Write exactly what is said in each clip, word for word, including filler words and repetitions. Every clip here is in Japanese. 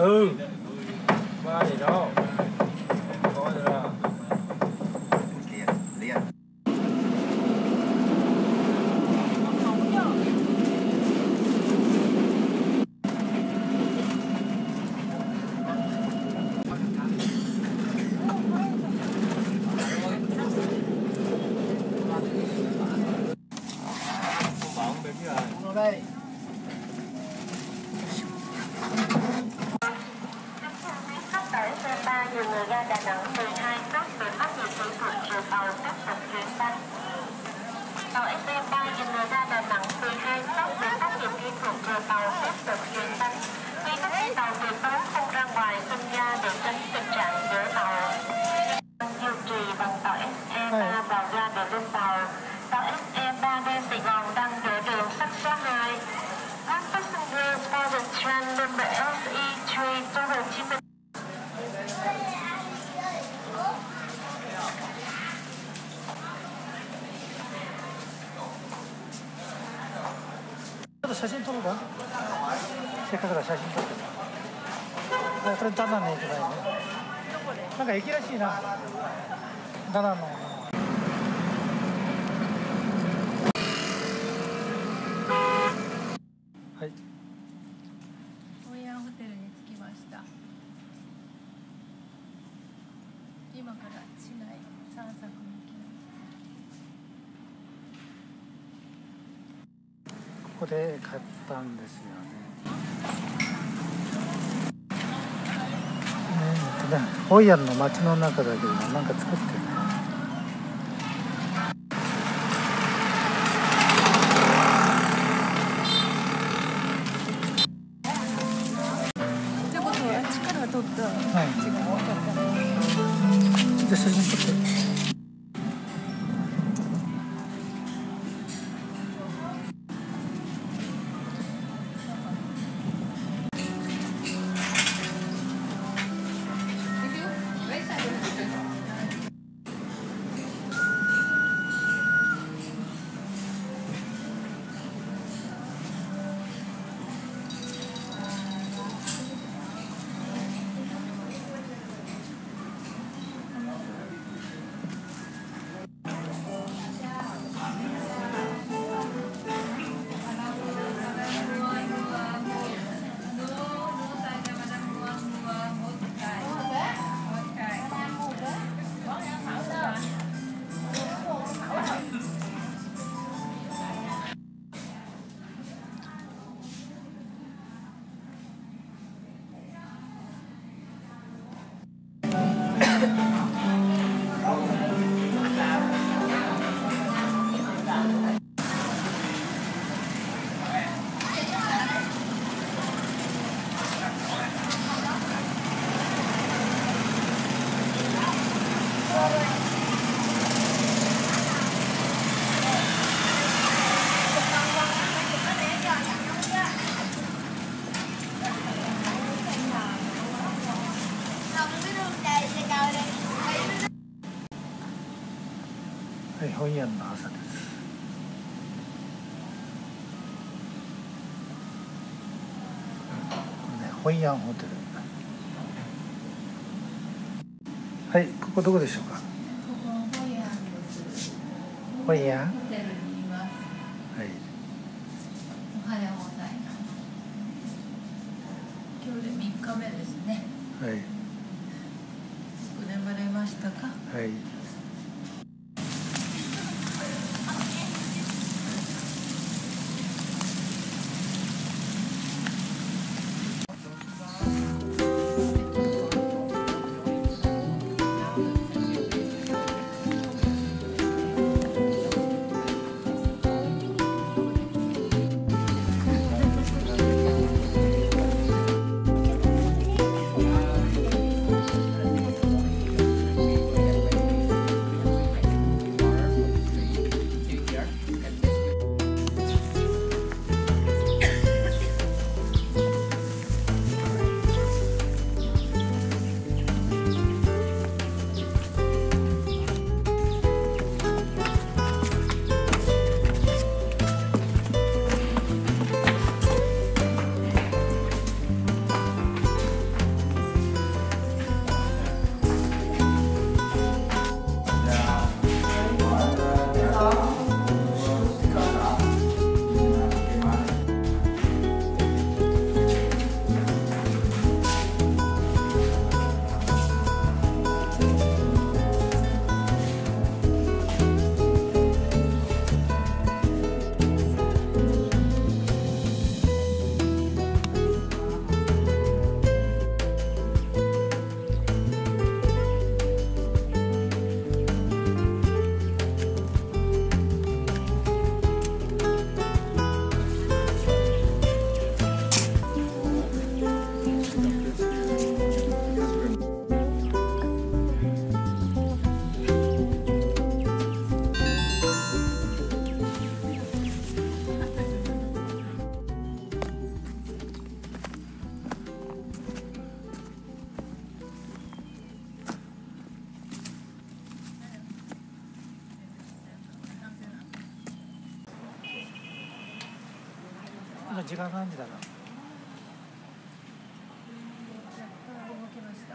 Ừ. Ba gì đó. Có rồi đó. Liền, liền. Đây. Khách tới xe ba nhiều người ga Đà Nẵng mười hai phút được áp dụng kỹ thuật chiều tàu tiếp tục chuyển bánh. Tàu ét em ba nhiều người ga Đà Nẵng mười hai phút được áp dụng kỹ thuật chiều tàu tiếp tục chuyển bánh. Khi các chuyến tàu tuyệt đối không ra ngoài sân ga để tránh tình trạng giữa tàu. Duy trì bằng tàu ét em ba vào ga để lên tàu. Tàu ét em ba đêm Sài Gòn đang giữa đường sắt số hai. One passenger for the train number S E three to Hồ Chí Minh. ちょっと写真撮ろうか。せっかくだ写真撮ってさ。あ、これダナンの駅だよね。なんか駅らしいな。ダナンの。はい。 ホイアンホテルに着きました。今から市内散策に行きます。 ここで買ったんですよね。えー、とね、ホイアンの街の中だけどなんか作ってるね。 ってことはあっちから撮ったはい。 時間多かったね。 じゃあ写真撮って。はい、ホイアンの朝です。ね、ホイアンホテル。はい、ここどこでしょうか。 ここはホイアンです。 ホイアン。 ホテルにいます。 はい。 おはようございます。今日でみっかめですね。 はい。 よく眠れましたか。 はい。 今時間何時だろう。 動きました。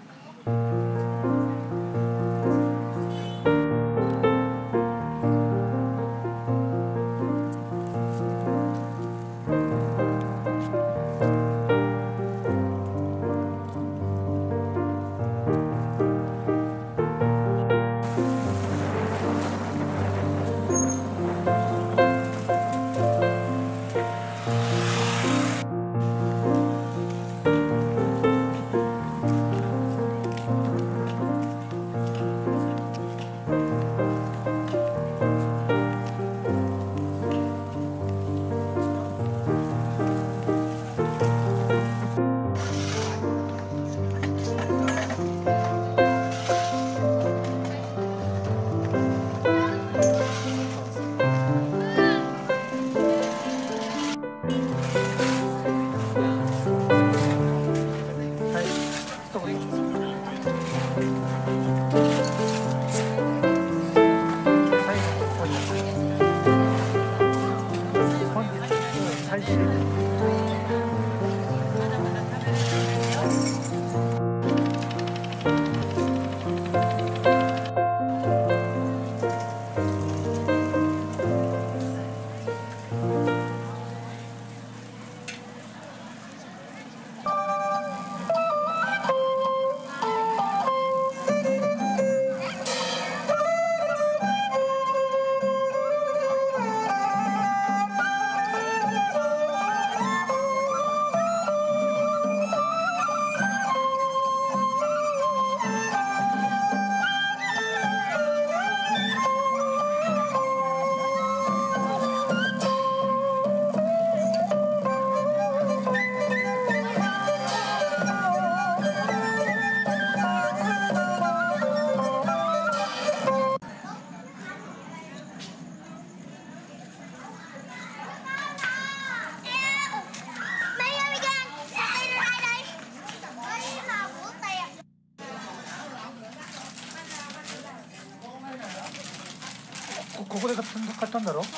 ここで買ったんだろ。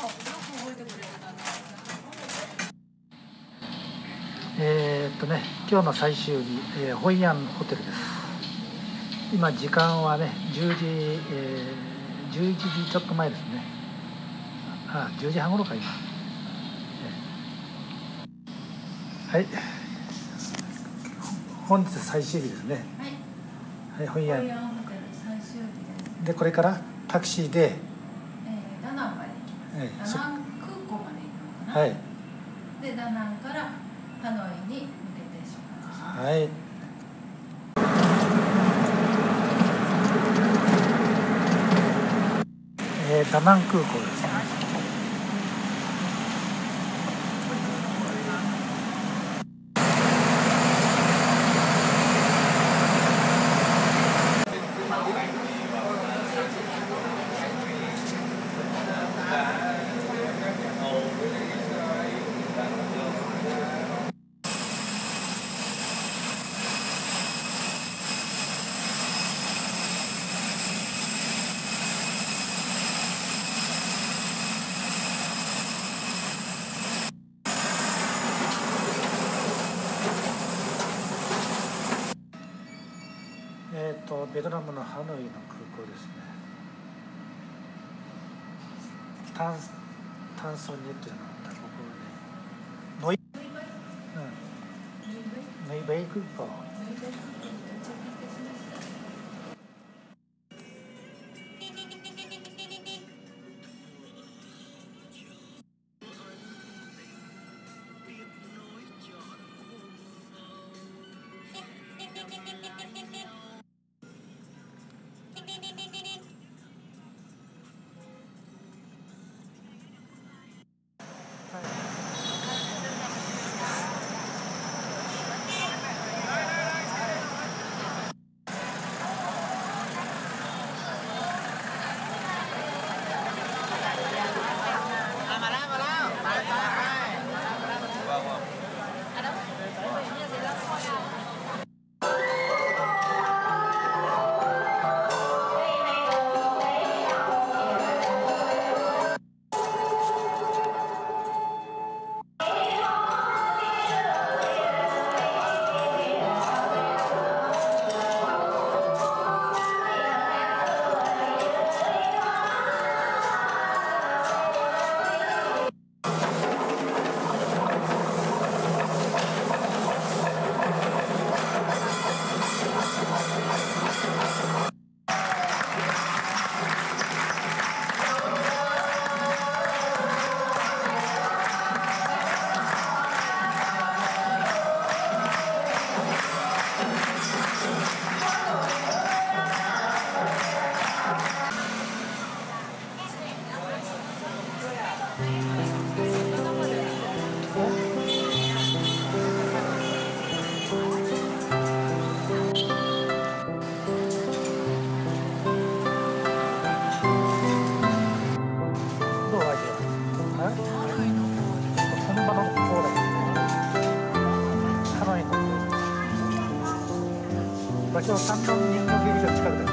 えー、っとね今日の最終日、えー、ホイアンホテルです。今時間はねじゅうじ、えー、じゅういちじちょっと前ですね。あじゅうじはん頃か今、えー、はい本日最終日ですね。はい、はい、ホイアンホテル最終日です。でこれからタクシーでダナンまで行きます。ダナン空港まで行くのかな。はい。でダナンからハノイに向けて出発します。 はい。えー、ダナン空港ですね。えー、とベトナムのハノイの空港ですね。タンタンソニエットじゃなかったここね。ノイ、うん、ノイベイ空港。 場所は三本人形劇場近くです。